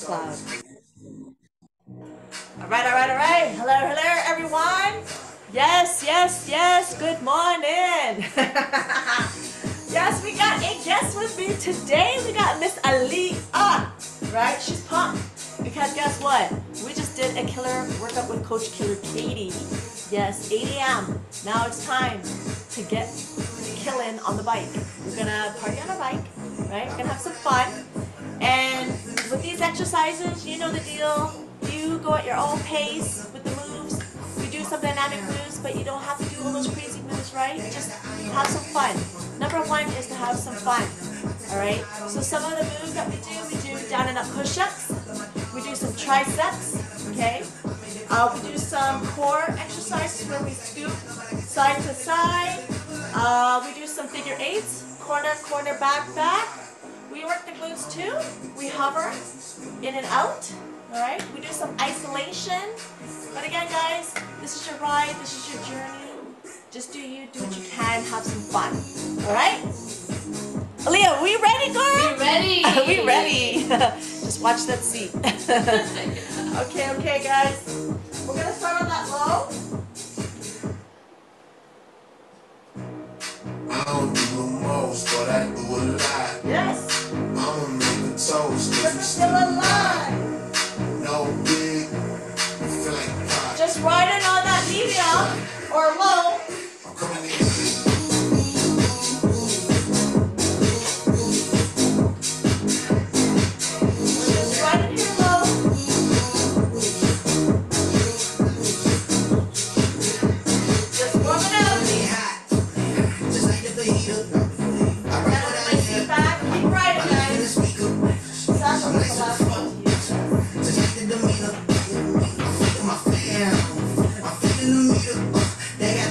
loud. All right, all right, all right. Hello, hello, everyone. Yes, yes, yes. Good morning. Yes, we got a guest with me today. We got Miss Aaliyah. Right? She's pumped because guess what? We just did a killer workout with Coach Killer Katie. Yes, 8 a.m. Now it's time to get killing on the bike. We're gonna party on a bike, right? We're gonna have some fun. And with these exercises, you know the deal. You go at your own pace with the moves. You do some dynamic moves, but you don't have to do all those crazy moves, right? Just have some fun. Number one is to have some fun. All right. So some of the moves that we do down and up push-ups. We do some triceps. Okay. We do some core exercises where we scoop side to side. We do some figure eights, corner, corner, back, back. We work the glutes too. We hover in and out. All right. We do some isolation. But again, guys, this is your ride. This is your journey. Just do you. Do what you can. Have some fun. All right. Aaliyah, we ready, girl? We ready. We ready. Just watch that seat. Okay, guys. We're gonna start on that low. I don't do the most, but I do a lot. Yes. I'ma make a toast, Because cause we we're still still alive. no big, feel like God. Just riding on that medium or low. I'm coming in. Just riding here low. Just warming up. Gotta put my seat back. Keep riding, guys. Sasha was the last one to use this.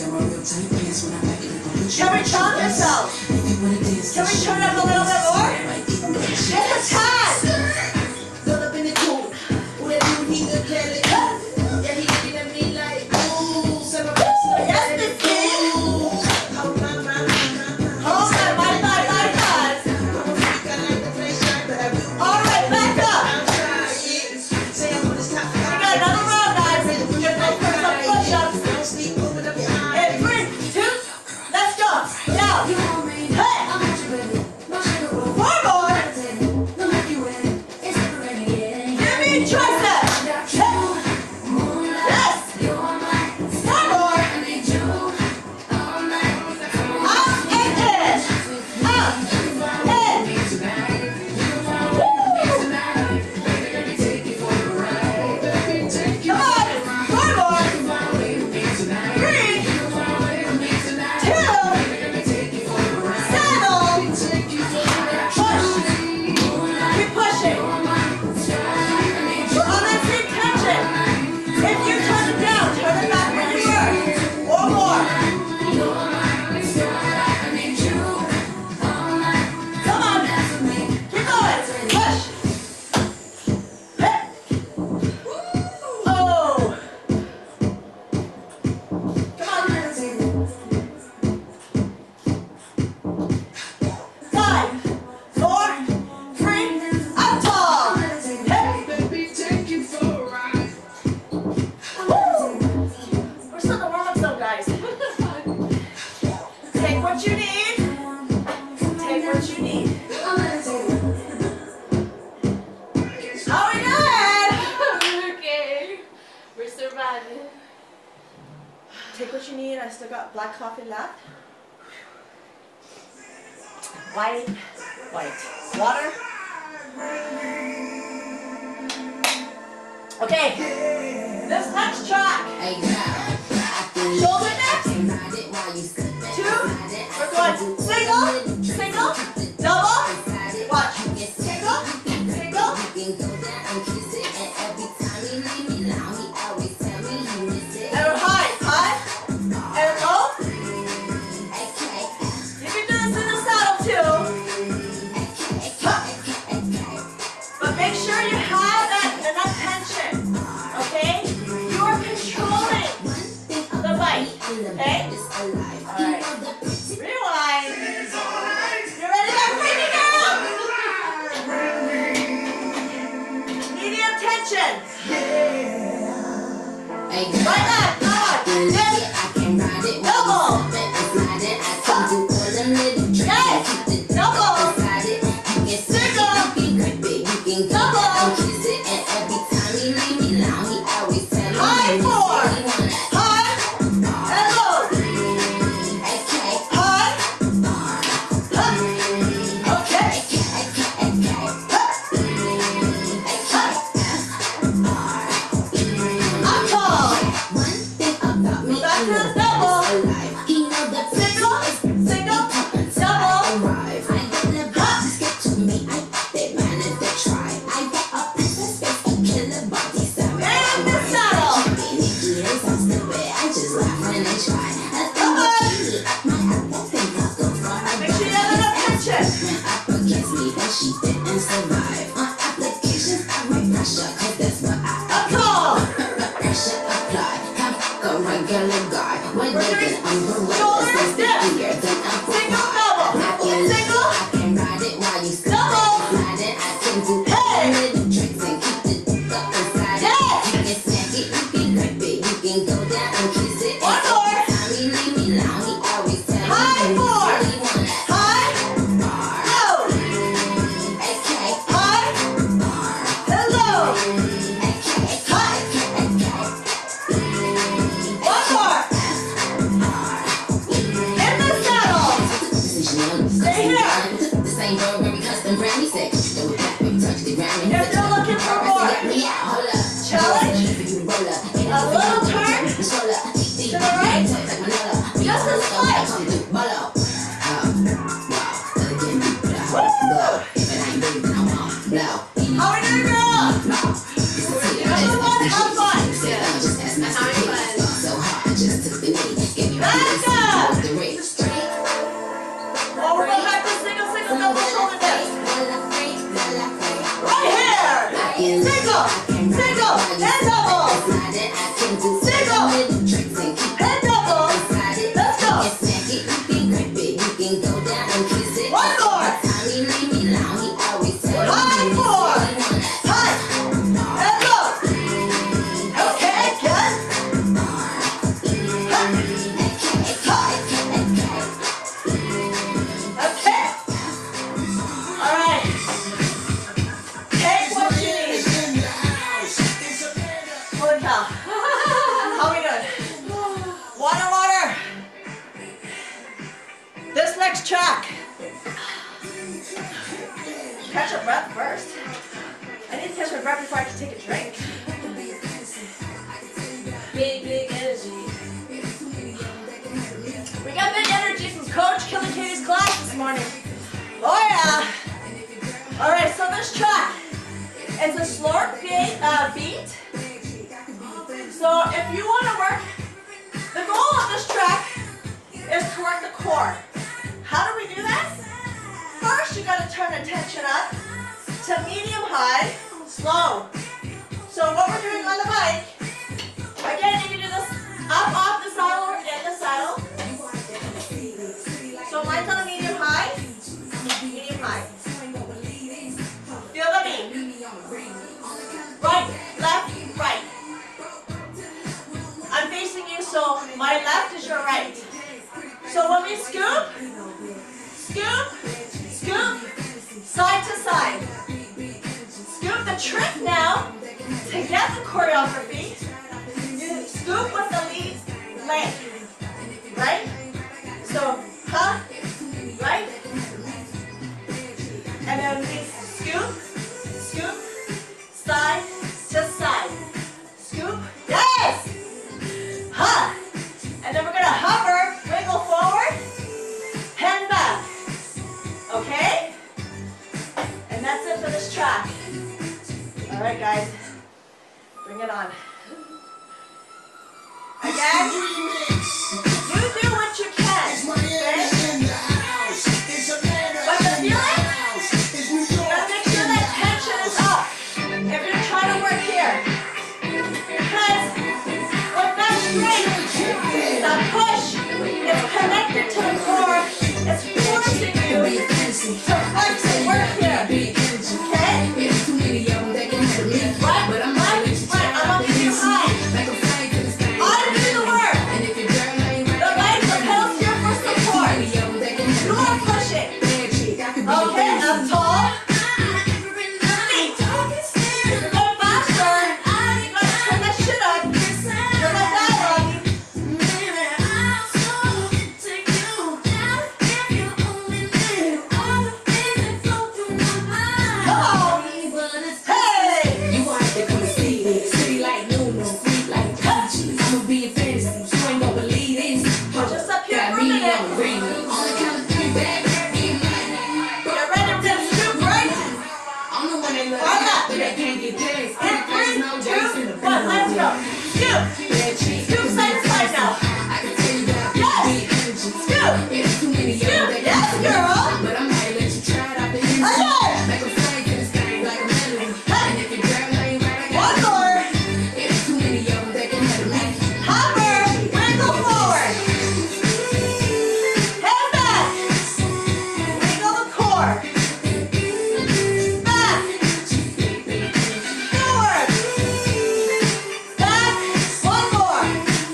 Can we challenge ourselves? Can we turn up a little bit more? It's a time! Take what you need. I still got black coffee left. White. Water. Okay. This next track. Shoulder next. 2. We're going single, double. Watch. Single. And we're high. And low. You can do this in the saddle too. But make sure you have enough tension. Okay? You are controlling the bite. Okay? Alright. Rewind. You ready to bring it down? Medium tension. Right back. Double. Yes. Double. Single. Double. High 4. High and low. High. Okay. Up tall. Back to the double. Single, double. And the saddle. Come on. Make sure you have enough tension. Up tall. We're doing shoulder dip. Single, double. Single, double. Hey. One more. High 4. High. Low. High. And low. High. One more. In the saddle. Stay here. If you're looking for more challenge, a little turn to the right, just a slight. How are we doing, girl? Have fun. Having fun. Back up. Oh, we're going back to single, single, double shoulder dip. Right here. Single, single, and double. Single, and double. Let's go. One more. High four. High. And go. Okay, good. Okay. All right. Take what you need. Holy cow. How are we doing? Water, water. This next track. Catch your breath first. I need to catch my breath before I can take a drink. Big, big energy. We got big energy from Coach Killing Katie's class this morning. Oh yeah. All right, so this track is a slower beat. So if you want to work, the goal of this track is to work the core. How do we do that? First, you got to turn the tension up to medium high, slow. So what we're doing on the bike, again, you can do this up off the saddle or in the saddle. So mine's on a medium high, medium high. Feel the beat. Right, left, right. I'm facing you, so my left is your right. So when we scoop, scoop, scoop, side to side. Scoop. The trick now, to get the choreography, you scoop with the lead leg, right? So, right? And then we scoop, scoop, side to side. Scoop, yes! Ha! And then we're gonna hover, wiggle forward, hand back. Okay? And that's it for this track. All right, guys, bring it on. Again, you do what you can, okay? But the feeling, you gotta make sure that tension is up if you're trying to work here. Because with that strength, that push is connected to the core. It's forcing you to flex and work here. Okay? Right, I'm up too high. I do the work. The legs are pedals here for support. You are pushing. Okay, up tall. Feet. You're going faster. You gotta turn that shit up. Turn that dial up. Come on. Hey! You want to come and see me. City like Nuno, sweet like Gucci. I'ma be a fantasy, you ain't gonna believe this. Just up here Got for a me minute. on green. On the count of three, baby. Get ready to scoop right. I'm the one that love Why not? but they can't get past. In 3, 2, 1, let's go. Scoop. Scoop side to side now. I can tell you that Yes. big energy. Scoop. It's too many Scoop. young that Yes, girl. but I might let you try it out the Okay. Make a flight to this thing like a melody. Hey. And if your girl ain't right, I One got more. it's too many young that can handle me. Hover. Wiggle forward. Head back. Wiggle the core. Back. Forward. Back. One more.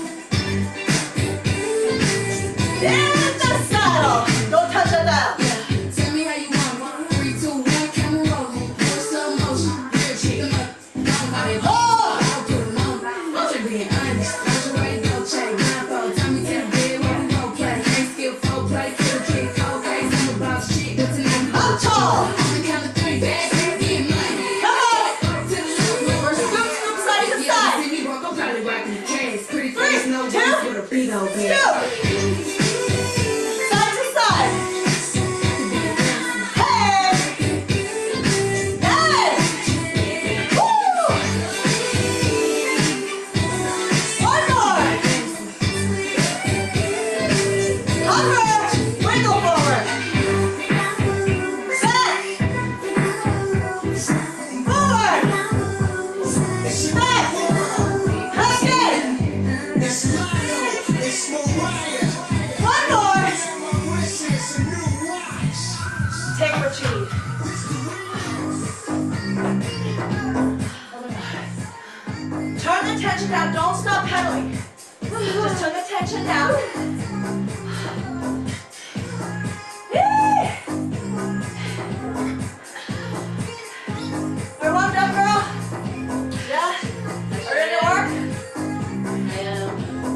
In the saddle. Don't touch it down. Tell me how you want it. 3, 2, 1, camera rolling. Push some motion. Real chick. Don't buy it. Oh. I'll put 'em on. I'm just being honest. Lingerie, no check. Blindfold. Tell me to the bed while we role play. Ain't skill, folk play. Kill, kick, cold case. I'm a boss chick, but tonight we Up tall. on the count of 3, baby. Get money. Come on. To the left, no We're scoop, scoop side to Yeah, side. see me walk, I'm probably rocking the cash. Pretty 3, face, no 2, face with a beat on back. Scoop. what you need. Turn the tension down. Don't stop pedaling. Just turn the tension down. Are you warmed up, girl? Yeah? Are you ready to work? I am.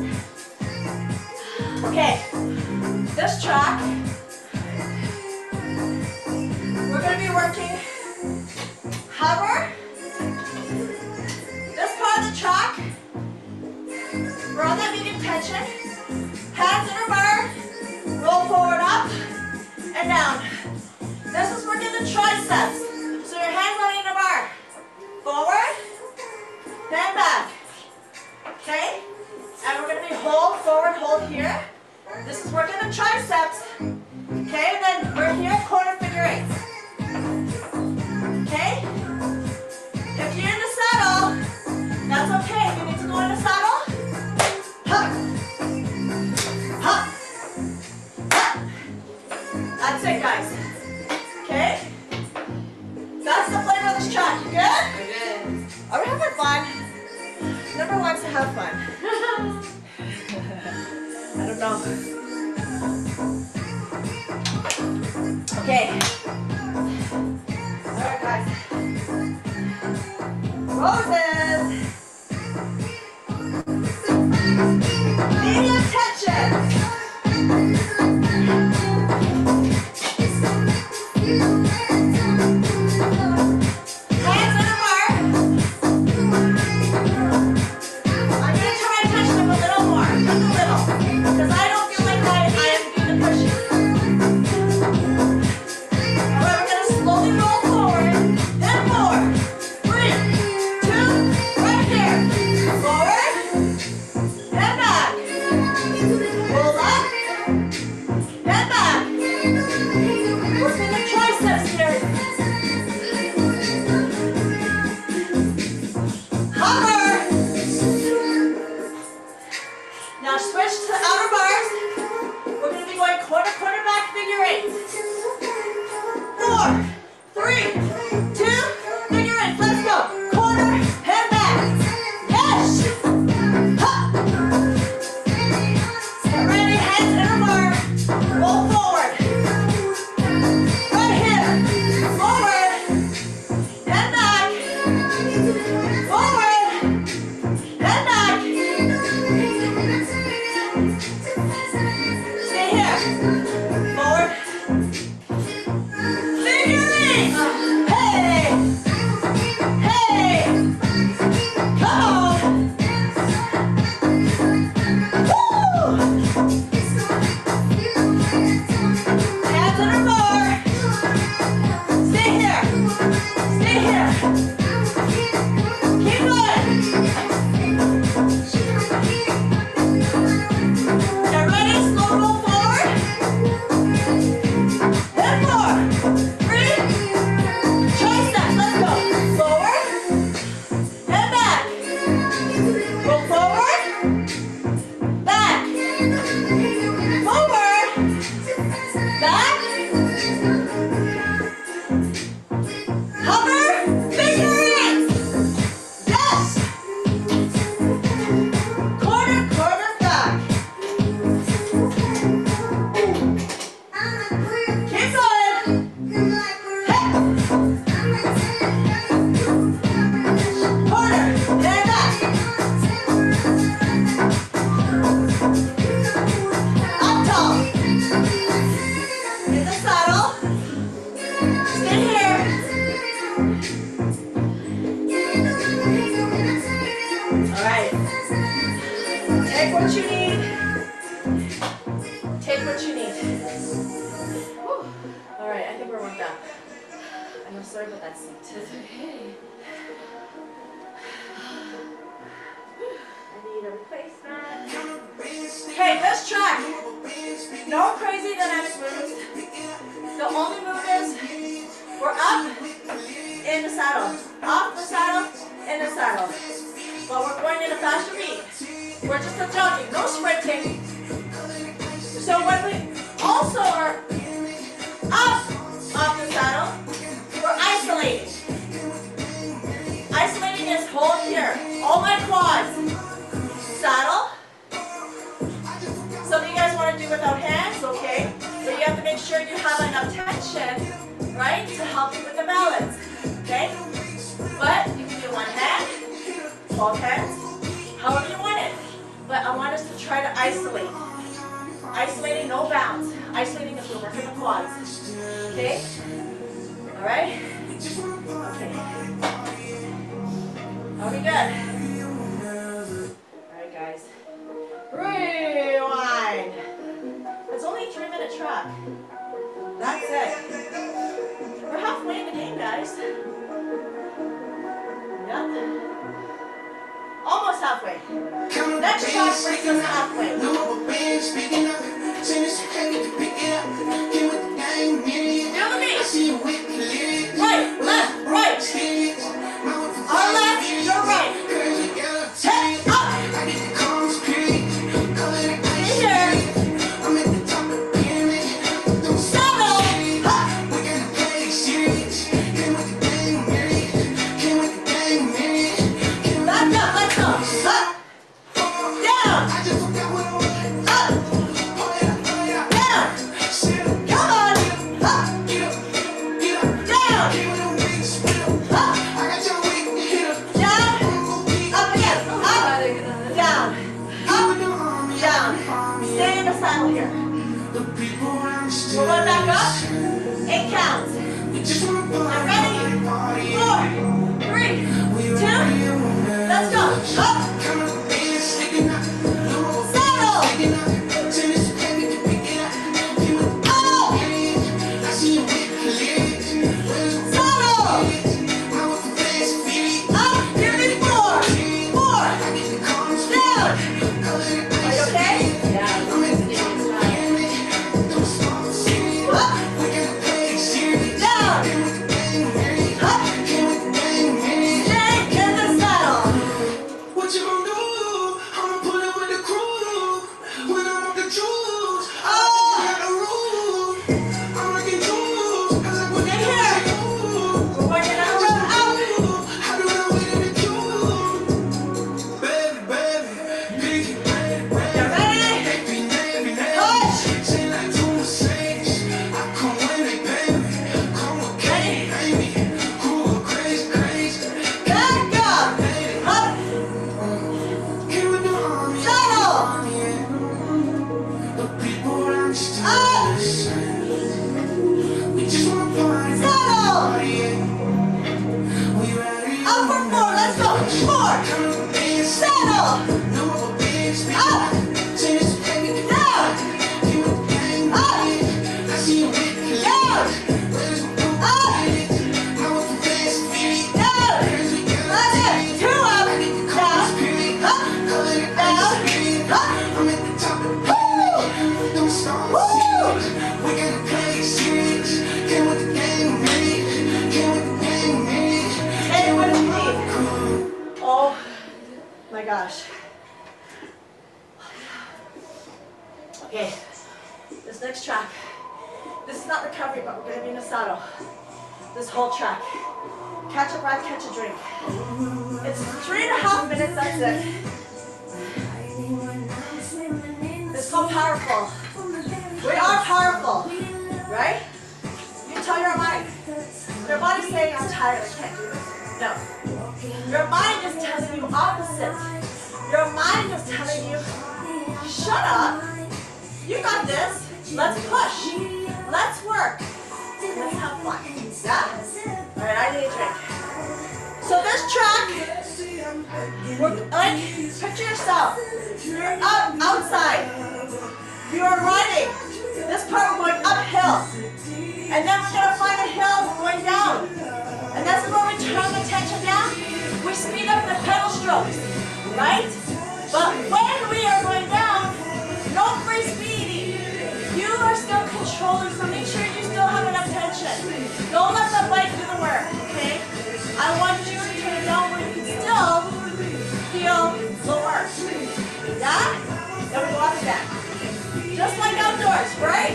Okay. This track, we're going to be working hover. This part of the track, we're on that medium tension. Hands in a bar, roll forward, up, and down. This is working the triceps. So your hands are in a bar. Forward, then back. Okay? And we're going to be hold, forward, hold here. This is working the triceps. Okay, and then we're here, corner figure eights. Okay? If you're in the saddle, that's okay. If you need to go in the saddle, huh. Huh. Huh. That's it, guys. Okay? That's the flavor of this track. You good? I'm good. Are we having fun? Number one's to have fun. I don't know. Okay. Alright, guys. Roses. Medium tension. Hands in a bar. I'm going to turn my attention up a little more. Just a little. Because I don't feel like I am doing the pushing. Alright, we're going to slowly roll forward. Then 4, 3, 2, right here. Forward. Then back. Roll up. Then back. Working the triceps here. Hover. Now switch to the outer bars. We're going to be going corner, corner, back, figure eight. 4, 3, 2, figure eight. Let's go. Corner, head back. Yes. Ha. Get ready, hands in a bar. Roll forward. Right here. Forward. Head back. Forward. Head back. Stay here. Forward. Figure eight. Hey. Hey. Come on. Woo. Hands in a bar. Stay here. Stay here. Keep going. Get ready, slow roll forward. Then 4, 3, triceps, let's go. Forward, then back. Roll forward, back. Forward, back. Hover, figure eight. Yes. Corner, corner, back. Keep going. Hey. Corner, then back. Up tall. In the saddle. Stay here. All right. Take what you need. Take what you need. Whew. All right, I think we're warmed up. I'm sorry about that seat. It's okay. I need a replacement. Okay, this track. No crazy dynamic moves. The only move is we're up in the saddle. Up the saddle, in the saddle. But we're going in a faster beat. We're just jogging, no sprinting. So when we also are up off the saddle, position, right, to help you with the balance, okay? But you can do one hand, both hands, however you want it. But I want us to try to isolate. Isolating, no bounce. Isolating is we're working the quads, okay? All right? Okay. Are we good? All right, guys. Rewind. It's only a 3-minute track. That's it. We're halfway in the game, guys. Yep. Almost halfway. Next track brings us halfway. Feel the beat. Right, left, right. Our left, your right. Head up. Stay here. Settle. Up. Back up, let's go. Up. Down. Up. Down. Come on. Up. Down. Up. Down. Up again. Up. Down. Up. Down. Stay in the saddle here. We're going back up. 8 counts. I'm ready. 4, 3, 2. Let's go. Up. Saddle. Up. Give me 4. 4. Down. Are you okay? Yeah. Up. Down. Up. Stay in the saddle. What you gonna do? I'ma pull it with the crew. When I want the juice, I got the rule. I'm rocking jewels, 'cause I put Stay it here. on you. We're working our road out. How do I wait in the queue? Baby, baby, biggie, baby, You ready? Push. say like two Mercedes. I come when they pay me. Come with Katie, baby. Cool, crazy, crazy. Back up. Up. Here with the army, Saddle. the people around us Up. we just wanna party, Saddle. party, yeah. We ready? Up for 4. Let's go. 4. Saddle. No more bitch, Up. say this baby, Down. you with the gang, Up. I see you with the Down. Where's my boo? Up. I want the best feet. Down. Where's the girl? That's it. 2 up. Down. Up. Down. Up. I'm at the top of the pyramid. Don't stop. Woo. We gotta play it serious. Came with the gang, man. Came with the gang, man. Stay with me. Oh my gosh. Okay. This next track. This is not recovery, but we're gonna be in the saddle. This whole track. Catch a breath, catch a drink. It's 3.5 minutes, that's it. It's called powerful. We are powerful, right? You tell your mind. Your body's saying, I'm tired, I can't do this. No. Your mind is telling you opposite. Your mind is telling you, shut up. You got this. Let's push. Let's work. Let's have fun. Yeah? All right, I need a drink. So this track, we're like, picture yourself. You're outside. You're riding. This part we're going uphill. And then we're gonna find a hill going down. And that's where we turn the tension down. We speed up the pedal strokes, right? But when we are going down, no free speeding. You are still controlling, so make sure you still have enough tension. Don't let the bike do the work, okay? I want you to turn it down where you can still feel the work. Yeah? Then we go up again. Just like outdoors, right?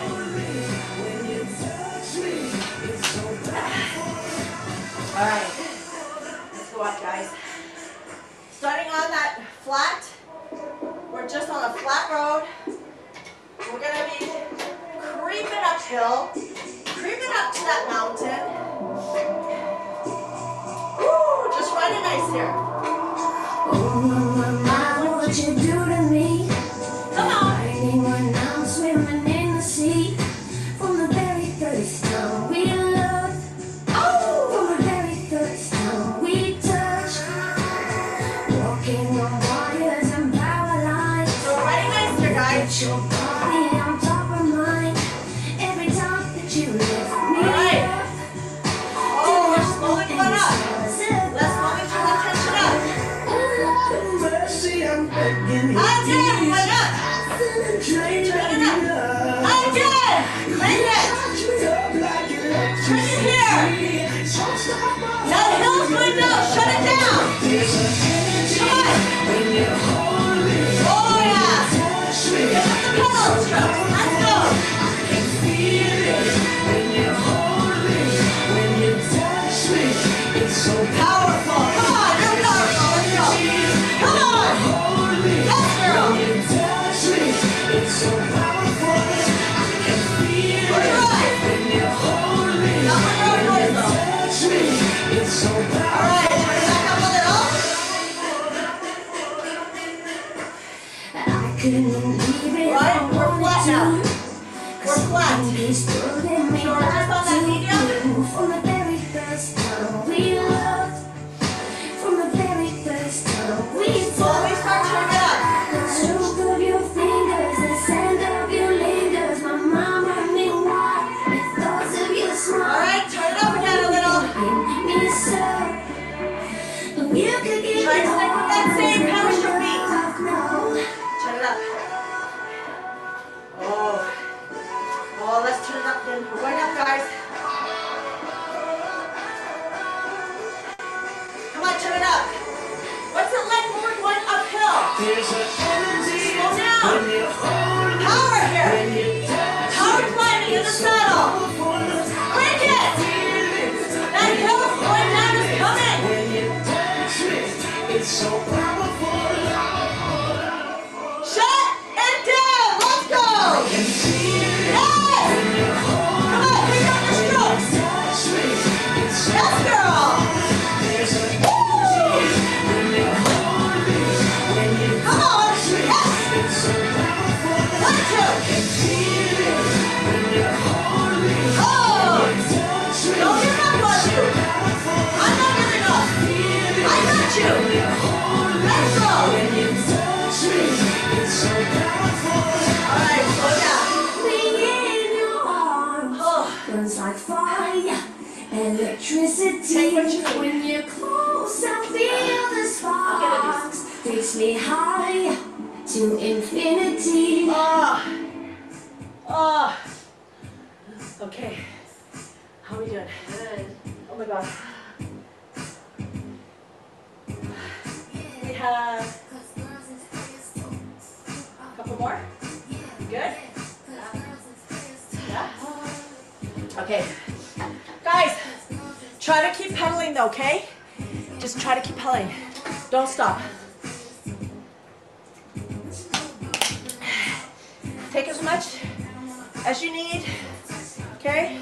All right. Let's go up, guys. Starting on that flat. We're just on a flat road. We're gonna be creeping uphill. that mountain. Woo, just riding nice here. Oh, mama, what you do to me? Come on. Fighting when I'm swimming in the sea. From the very first time we loved. Oh, from the very first time we touched. Walking on wires and power lines. So riding nice here, guys. Your body on top of mine. Every time that you lift me Alright. up. Oh, we're slowly going up. Let's slowly turn the tension up. Mercy, I'm begging you. Again, why not? Turn Turn it up. Again. Bring it. Turn it here. That hill's going down. Shut it down. Come on. Oh, yeah. Get up the pedals. Let's go. Powerful. Come on. You're powerful. Let's go. Come on. Yes, girl. We're right. Not with road noise, though. All right. Turn it back up a little. I couldn't leave it. Right? We're flat now. We're flat. So we're just on that medium? From the very first time we loved. From the very first time we Slowly start turning it up. The stroke of your fingers, the scent of your lingers. My mind running wild with thoughts of your All smile. right. Turn it up again a little. Me so. You could give Try to me stick with that same power stroke beat. no. Turn it up. Oh. Oh, let's turn it up then. We're going up, guys. Come on, turn it up. What's it like when we're going uphill? Slow down. Power here. Power climbing in the saddle. Crank it. That hill going down is coming. Shut it down. Let's go. Yes. Come on, pick up the strokes. Yes, girl. Woo. Come on. Yes. 1, 2. Oh. Don't give up on you. I'm not giving up. I got you. Let's go. All right, slow down. Me in your arms. Oh. Burns like fire, electricity. Take what you need. When you're close, I feel the sparks. Takes me higher to infinity. Oh. Oh. Okay. How are we doing? Good. Oh my God. We have a couple more. Good? Yeah? Okay. Guys, try to keep pedaling though, okay? Just try to keep pedaling. Don't stop. Take as much as you need, okay?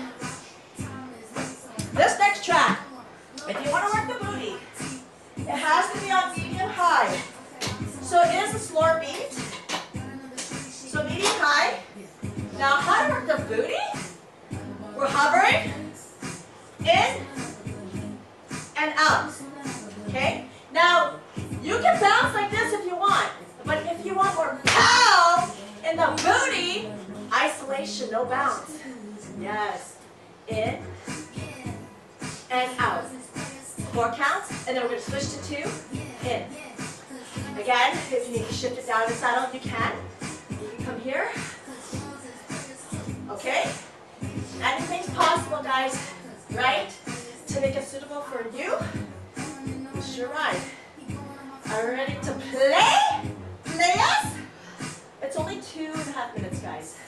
This next track, if you want to work the booty, it has to be on medium high. So it is a slower beat. So medium high. Now how to work the booty? We're hovering, in and out, okay? Now, you can bounce like this if you want, but if you want more pow in the booty, isolation, no bounce. Yes, in and out. 4 counts, and then we're going to switch to 2, in. Again, if you need to shift it down in the saddle, you can. You can come here. Okay? Anything's possible, guys, right? To make it suitable for you. It's your ride. Are you ready to play? Play us? It's only 2.5 minutes, guys.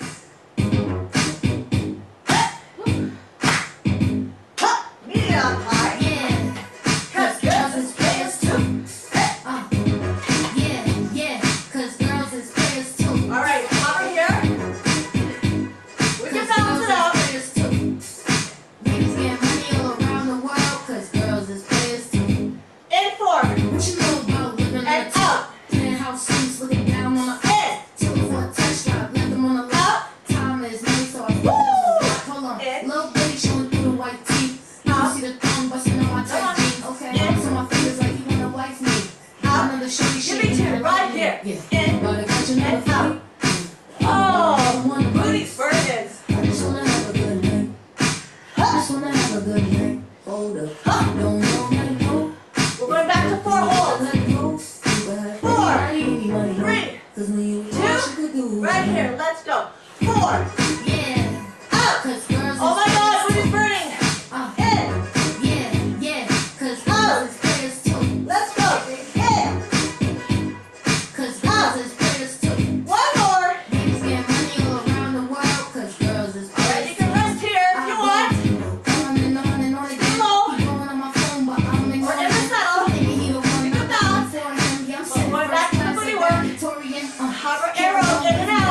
Medium high. Yeah, Cause girls is players too. yeah, cause girls is players too. All right, hover here. We can balance it out. 4. Out. Oh my God, booty's burning. In. Out. Let's go. In. Out. One more. Alright, you can rest here if you want. Or in the saddle. You can bounce. Going back to the booty work. Hover arrow in and out.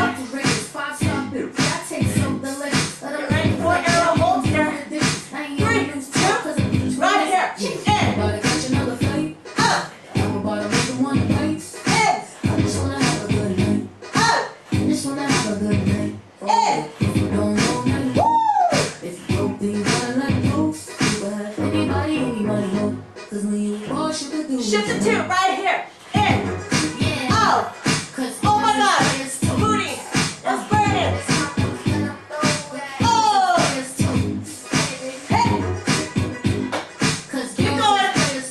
Get ready for arrow hold here. 3, 2, right here. In. Out. In. Out. Shift it to right here. In. Out. Oh my God. Booty is burning. Oh. Hey. Keep going.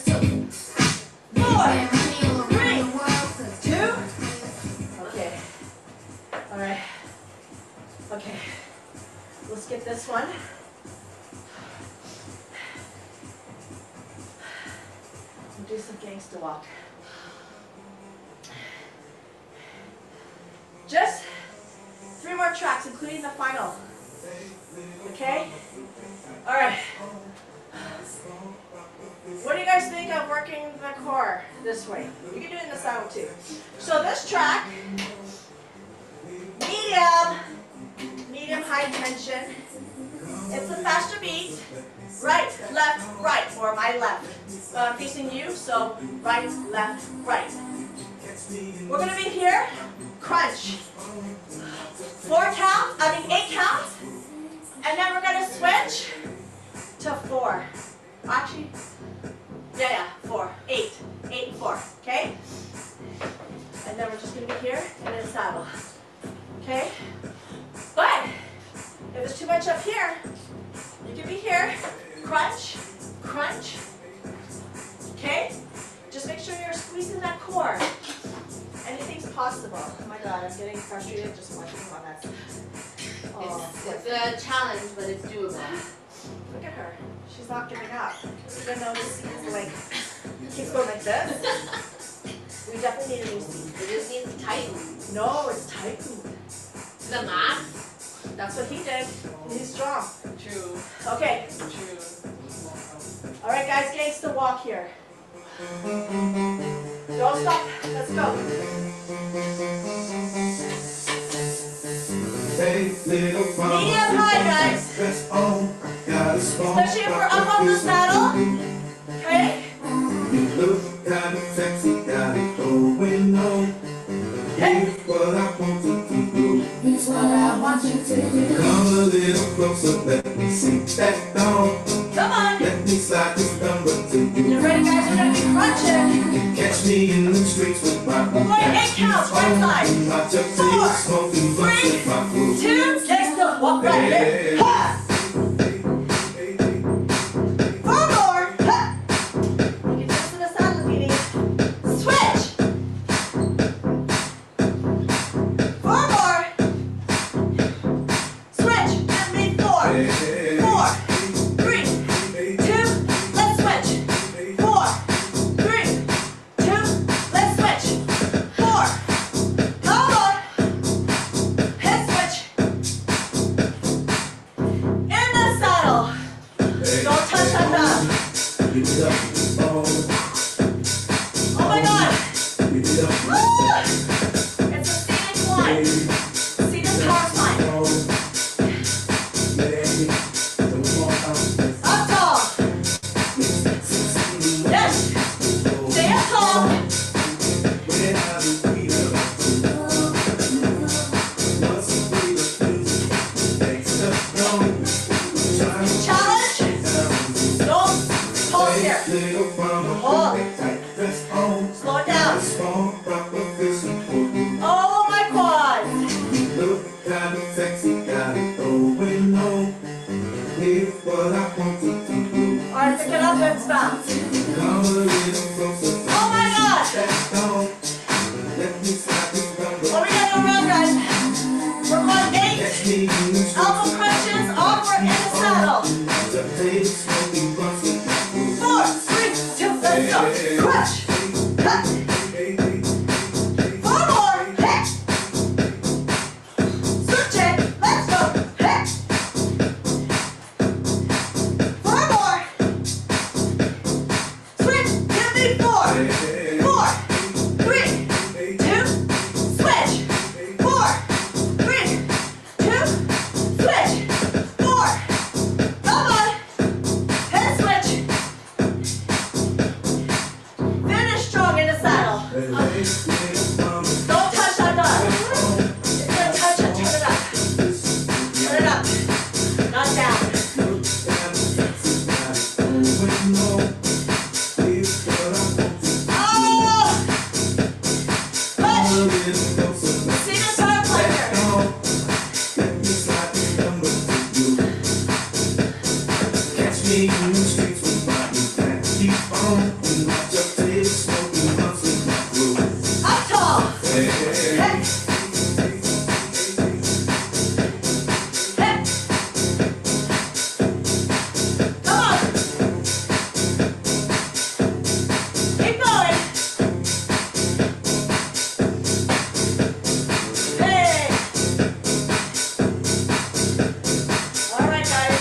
4, 3, 2. Okay. All right. Okay. We'll skip this one. We'll do some gangster walk. Just 3 more tracks, including the final. Okay? All right. What do you guys think of working the core this way? You can do it in the saddle too. So this track, medium high tension. It's a faster beat. Right, left, right, or my left. I'm facing you, so right, left, right. We're gonna be here, crunch. 8 counts, and then we're gonna switch to 4. Actually, 4, 8, 8, 4, okay? And then we're just gonna be here and then saddle, okay? But if there's too much up here, you can be here, crunch, crunch, okay? Just make sure you're squeezing that core. Anything's possible. Oh my God, I'm getting frustrated just watching on that. Oh, It's a challenge, but it's doable. look at her. She's not giving up. Even though this seat is like, keeps going like this. We definitely need a new seat. It just needs to tighten. No, it's tightened. The math? That's what he did. He's strong. True. Okay. True. All right, guys, gangsta walk here. Don't stop. Let's go. Medium high, guys. Especially if we're up on the saddle. Okay? Look kind of sexy, got it going on. Here's what I want you to do. Here's what I want you to do. Come a little closer, let me see that thong. Come on. Let me slide this number to you. You ready, guys? We're going to be crunching. Catch me in the streets with my We're going 8 counts, right side. my tuxedo, smoking blunts with my crew. 2, gangsta walk right here. Ha! 4 more. Ha! You can just to the saddle meeting. Switch. 4 more. Switch. Give me 4. 4, 3, 2. Let's switch. 4, 3, 2. Let's switch. 4. Come on. Head switch. In the saddle. Don't touch that back. Oh my God. Woo! It's a seated climb. Seated power climb. Up tall. Yes. Stay up tall. Challenge. Don't pause here. Hold. Slow it down. Oh my quads. Look kind of sexy, got it going on. Here's what I want you to do. All right, pick it up and bounce. Come a little closer, Oh my God. that thong. Let me slide this number. What are we gonna do around, guys? We're going 8. Elbow crunches, onward in the saddle. 4, 3, 2, let's go. Crunch. Cut. 4 more. Hit. Switch it. Let's go. Hit. 4 more. Switch. Give me 4. 4, 3, 2, switch. 4, 3, 2, switch. 4. Come on. Head switch. Finish strong in the saddle. Don't touch that dog. You're gonna touch it. Turn it up. Turn it up. Not down. Oh! Push. See the power pleasure. Catch me in the streets with my new back. Keep on, not just this smoking, hustling my groove. Up tall. Hey, Hit. Hit. Come on. Keep going. Hey. All right, guys.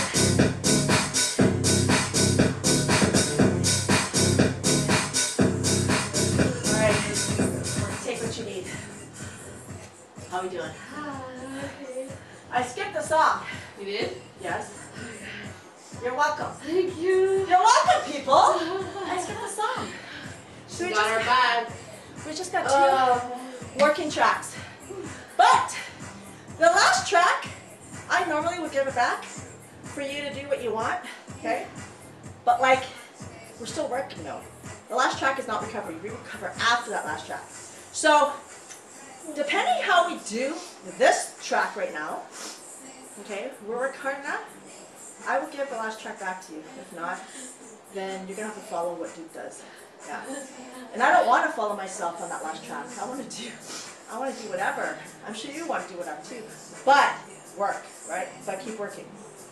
All right. Take what you need. How we doing? I skipped the song. You did? Yes. You're welcome. Thank you. You're welcome, people. I skipped the song. So We got our bag. we just got 2 working tracks. But the last track, I normally would give it back for you to do what you want, okay? But like, we're still working though. The last track is not recovery. We recover after that last track. So, depending how we do this track right now, okay, we're working hard enough, I will give the last track back to you. If not, then you're gonna have to follow what Duke does. Yeah. And I don't want to follow myself on that last track. I want to do whatever. I'm sure you want to do whatever too. But work, right? But keep working.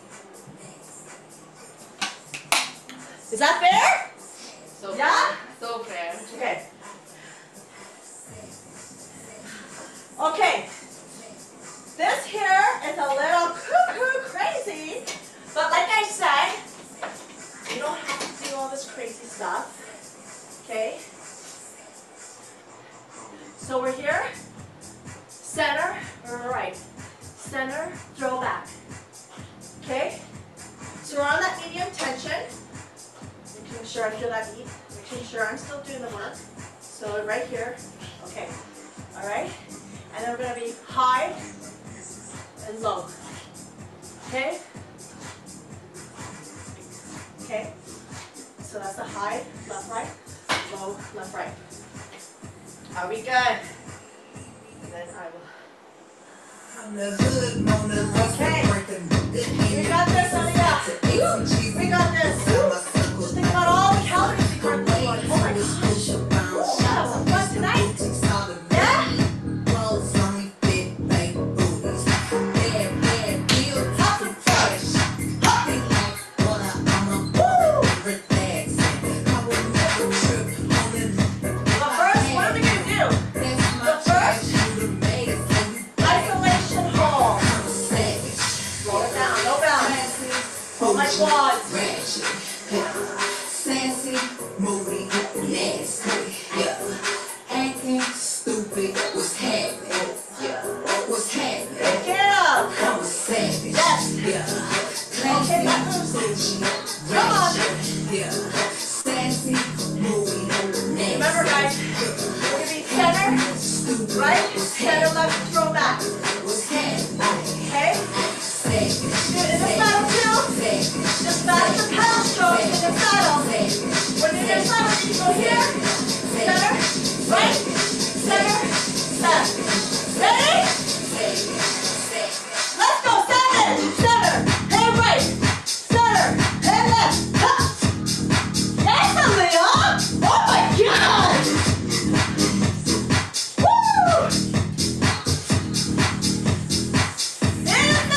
Is that fair? So Yeah? fair. So fair. Okay. Okay. This here is a little cuckoo crazy, but like I said, you don't have to do all this crazy stuff. Okay? So we're here. Center, right. Center, throw back. Okay? So we're on that medium tension. Making sure I feel that beat. Making sure I'm still doing the work. So right here. Okay. Alright? And then we're going to be high and low. Okay? Okay? So that's the high, left, right, low, left, right. Are we good? And then I will. Okay. We got this, Aliyah. We got this. Just think about all the calories you burn. Oh my gosh. We'll have some fun tonight. Yeah? Have some fun. But first, what are we going to do? The first, isolation hold. Roll it down, no bounce. Hold my quads. Sassy, moody, nasty, yeah. Acting stupid, what's happening? Yeah, what's happening? Pick it up. I'm a savage, Yes. yeah. Okay, that moves. Come on. Yeah, sassy, moody, nasty. Remember, guys, we're going to be center, right, center, left, throw back. What's happening? Okay? Savage, Do it in the saddle, too. Just back the pedal stroke in the saddle. When you're in the saddle, you can go here, center, right, center, left. Ready? Let's go, center, center, head right, center, head left. Huh. Yes, Aaliyah! Oh my God! Woo! In the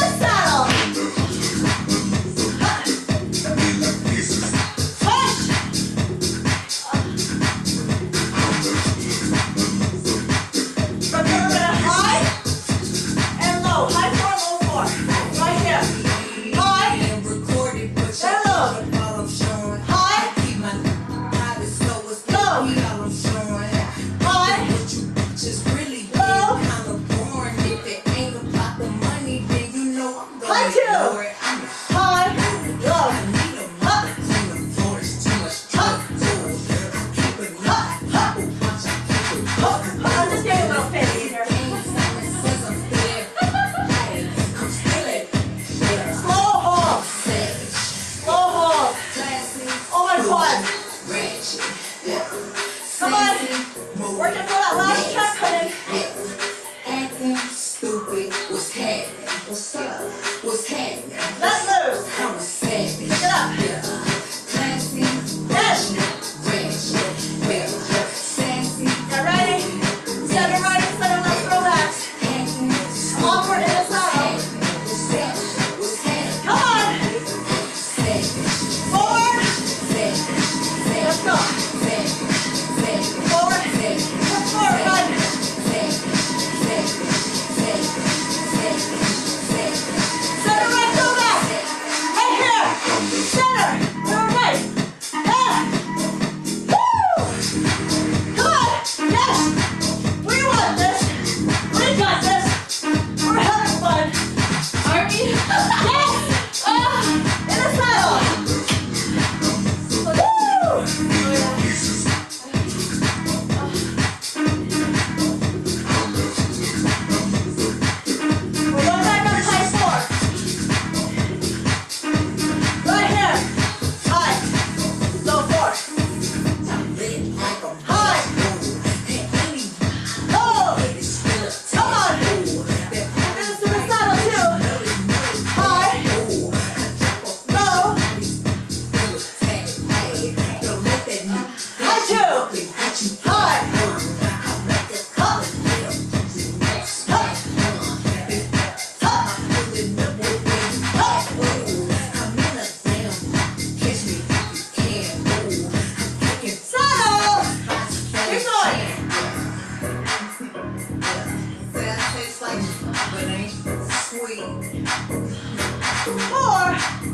4,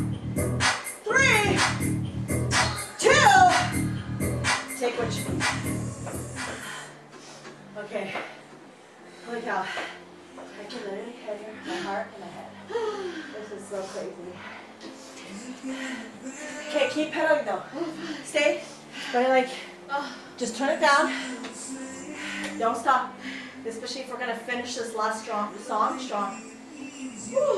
3, 2. Take what you need. Okay. Holy cow. I can literally hear my heart in my head. This is so crazy. Okay, keep pedaling though. Stay. But like, just turn it down. Don't stop. Especially if we're gonna finish this last song strong. Whew.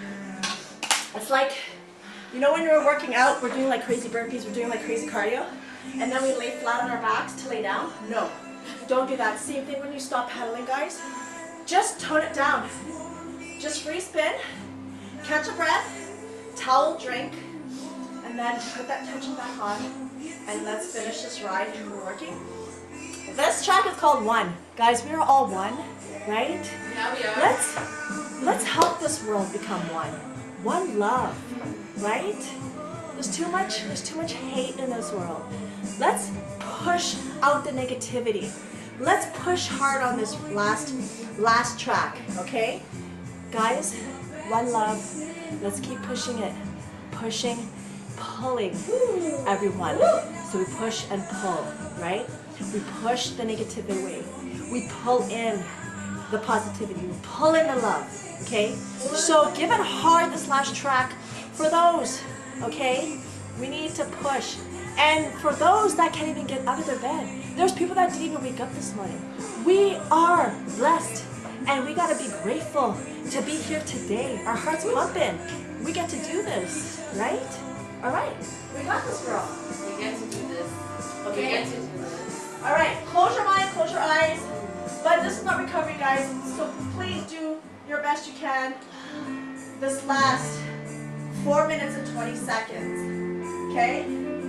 It's like, you know when we're working out, we're doing like crazy burpees, we're doing like crazy cardio, and then we lay flat on our backs to lay down? No, don't do that. Same thing when you stop pedaling, guys. Just tone it down. Just free spin, catch a breath, towel, drink, and then put that tension back on, and let's finish this ride we're working. This track is called One. Guys, we are all one, right? Yeah, we are. Let's help this world become one. One love, right? There's too much hate in this world. Let's push out the negativity. Let's push hard on this last track, okay? Guys, one love. Let's keep pushing it. Pushing, pulling everyone. So we push and pull, right? We push the negativity away. We pull in the positivity. We pull in the love, okay? So give it hard this last track for those, okay? We need to push. And for those that can't even get out of their bed, there's people that didn't even wake up this morning. We are blessed, and we gotta be grateful to be here today. Our heart's pumping. We get to do this, right? All right, we got this, girl. We get to do this. Okay. We get to do this. All right, close your mind, close your eyes. But this is not recovery, guys, so please do your best you can. This last 4 minutes and 20 seconds, okay?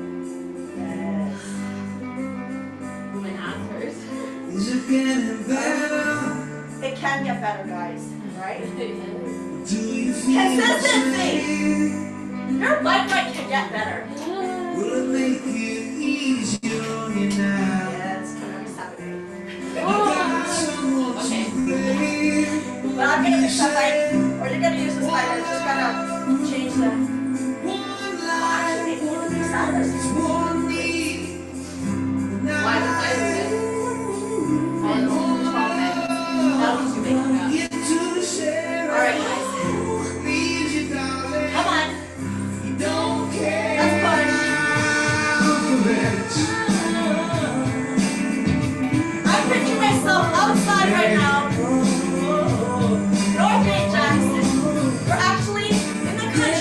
Yes. My hands hurt. Is it getting better? It can get better, guys, right? Do you feel Consistency. Your bike ride can get better. Will it make it easier on you now? Yes, come every Saturday. Someone Okay. to blame. But I'm gonna fix that light, or you're gonna use this light. I just gotta change the. One life, Actually, maybe it's these Saturdays. one need. Why the size of it? And 12 minutes. That was too big. Get to share. All right, guys. Need you, darling. Come on. You don't care. Let's push. I picture myself outside right now. North Bay, Jackson. We're actually in the country.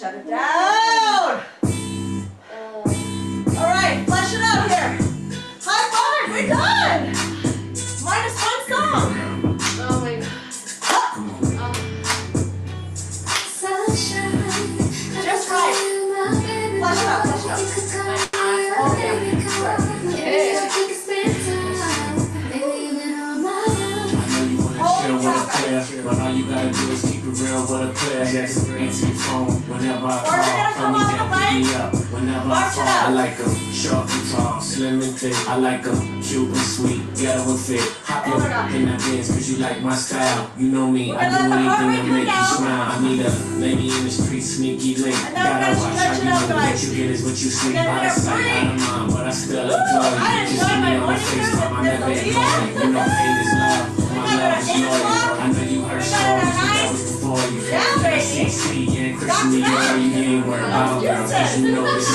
Shut it down. All right, flush it out here. High five, we're done. Minus one song. Oh my god. Just right. Flush it out, flush it out. Okay. Chill with a player, but all you gotta do is keep it real with a player. Just answer your phone whenever I call. Come down, pick me up whenever I fall. I like 'em short and tall, slim and thick. I like 'em cute and sweet, ghetto and fit. Hop your in that dance 'cause you like my style. You know me, I do anything to make you smile. I need a lady in the street, sneaky link. Gotta watch how you know what you get is what you sleep. Out of sight, out of mind, but I still enjoy you. Just see me on my FaceTime, I never ignore you. You know hate is love. I know you heard stories, but that was before you. Yeah, baby. CC and Christian Dior, you ain't worried about girls, 'cause you know it's all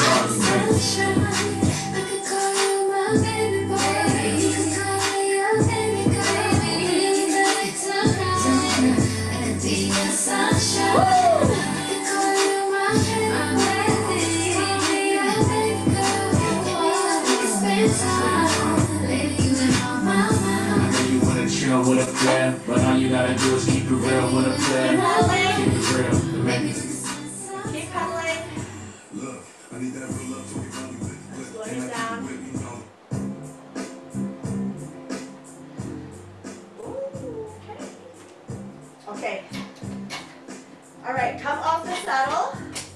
chill with a player, but all you gotta do is keep it real with a player. Keep it real. Keep pedaling. Look, I need that real love to be running with. Slow it down. Okay. All right, come off the saddle.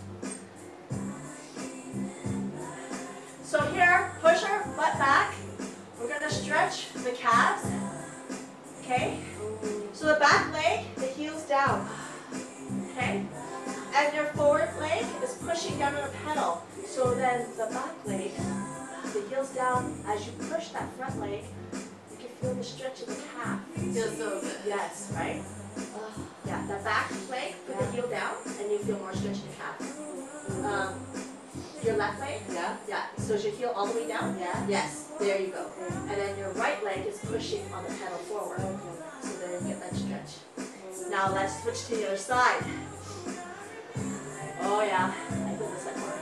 So here, push our butt back. We're gonna stretch the calves. Okay? So the back leg, the heel's down. Okay? And your forward leg is pushing down on the pedal. So then the back leg, the heel's down. As you push that front leg, you can feel the stretch of the calf. Feels so good. Yes, right? Yeah, the back leg, put the heel down, and you feel more stretch in the calf. Your left leg? Yeah. Yeah. So is your heel all the way down? Yeah. Yes. There you go. And then your right leg is pushing on the pedal forward. So there you get that stretch. Now let's switch to the other side. Oh yeah. I feel this side more.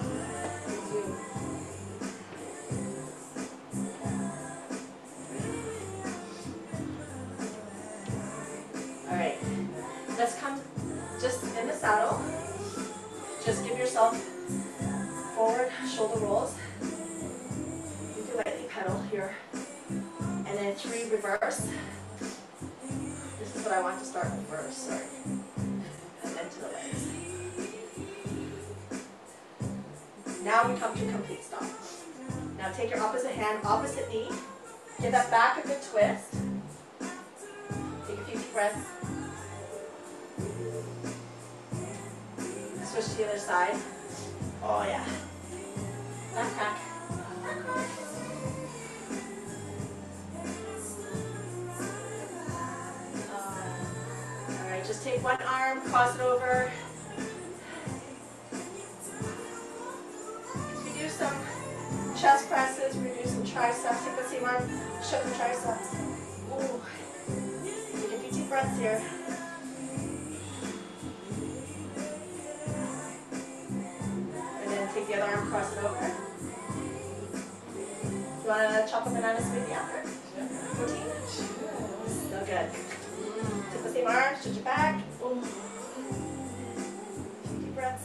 Alright. Let's come just in the saddle. Just give yourself forward shoulder rolls. You can lightly pedal here. And then 3 reverse. This is what I want to start with first, sorry. And then to the legs. Now we come to complete stop. Now take your opposite hand, opposite knee. Give that back a good twist. Take a few deep breaths. Switch to the other side. Oh yeah. Back, back. Alright, just take one arm, cross it over. We do some chest presses, we do some triceps. Take the same arm, show the triceps. Ooh. Take a few deep breaths here. Take the other arm, cross it over. You want to chop a banana smoothie after? Protein? So good. Take the same arm, stretch it back. Ooh. Deep breaths.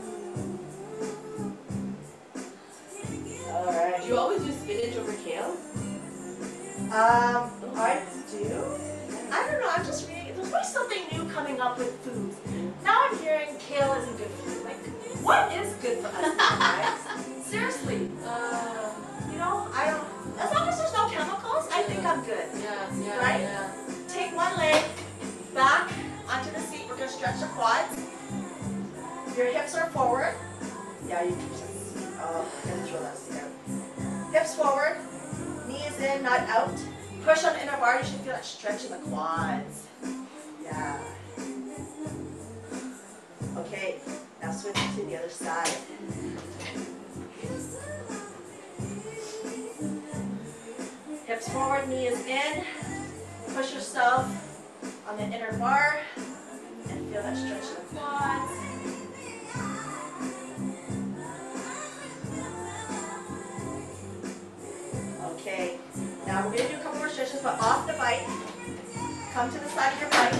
Alright. Do you always do spinach over kale? I do. I don't know, I'm just reading. There's always something new coming up with foods. Now I'm hearing kale isn't good for you. Like, what is good for us guys? Seriously. You know, I don't, as long as there's no chemicals, I think I'm good. Yeah, Right? yeah. Take one leg back onto the seat. We're going to stretch the quads. Your hips are forward. Yeah, you can just, I'm going to throw that seat out. Hips forward, knees in, not out. Push on the inner bar. You should feel that stretch in the quads. Yeah. Okay, now switch to the other side. Hips forward, knee is in. Push yourself on the inner bar and feel that stretch in the quads. foot off the bike. Come to the side of your bike.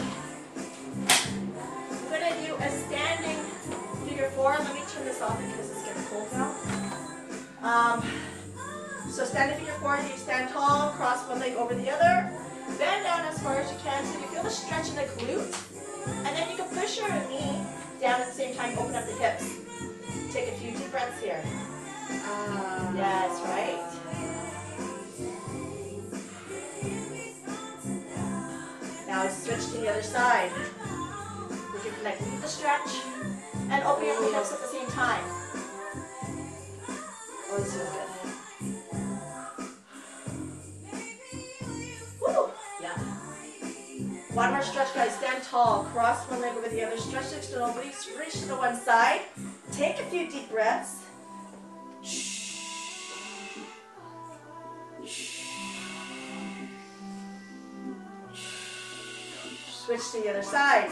We're going to do a standing figure 4. Let me turn this off because it's getting cold now. So standing figure 4, you stand tall, cross one leg over the other. Bend down as far as you can so you feel the stretch in the glute. And then you can push your knee down at the same time, open up the hips. Take a few deep breaths here. Yes, right. Now switch to the other side. We can connect with the stretch and open your hips at the same time. Oh, this feels good. Woo! Yeah. One more stretch, guys. Stand tall. Cross one leg over the other. Stretch the external obliques. Reach to the one side. Take a few deep breaths. Switch to the other side.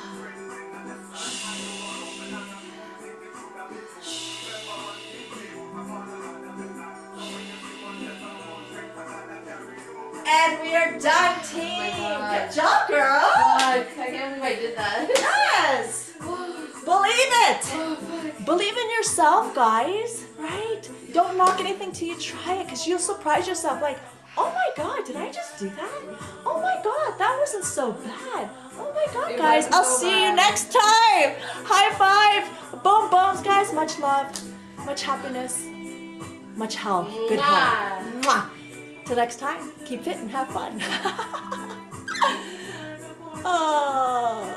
And we are done, team. Good job, girl. God, I can't believe I did that. Yes. Believe it. Believe in yourself, guys. Right? Don't knock anything till you try it, because you'll surprise yourself. Like, oh my God, did I just do that? Oh my God, that wasn't so bad. Oh my God, It guys, wasn't I'll so see you bad. next time. High five. Boom, booms, guys. Much love, much happiness, much health, good health. Mwah. Till next time, keep fit and have fun. Oh.